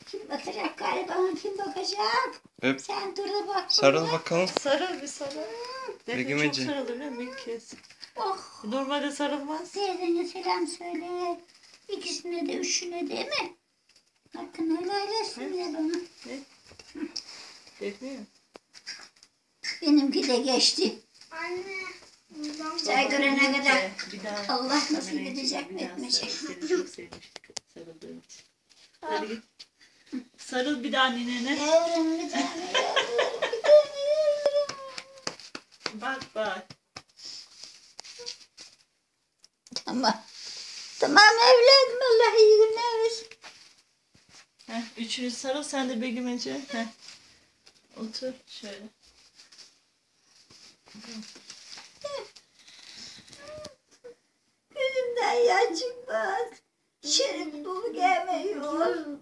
Kim bakacak galiba? Kim bakacak? Öp. Sen dur da bak. Sarıl bakalım. Sarıl bir sarıl. Defne Begüm çok Ece. sarılır değil mi? İlk kez. Oh. Normalde sarılmaz. Teyzene selam söyle. İkisine de üçüne değil mi? Hakkını helal etsinler bana. Defne mi? Benimki de geçti. Anne. Çay görene kadar Bir daha Allah nasip kamerayı edecek mi bir daha etmeyecek mi? Seni çok sevmiştik sarıldığın için. Hadi git. Sarıl bir daha ninene. Yavrum bir tane yavrum bir tane yavrum. Bak bak. Tamam. Tamam evladım Allah iyi günler versin. Üçünü sarıl sen de Begüm Ece. Otur şöyle. Gözümden yaş çıkmaz. Şerif dolu gelmiyor.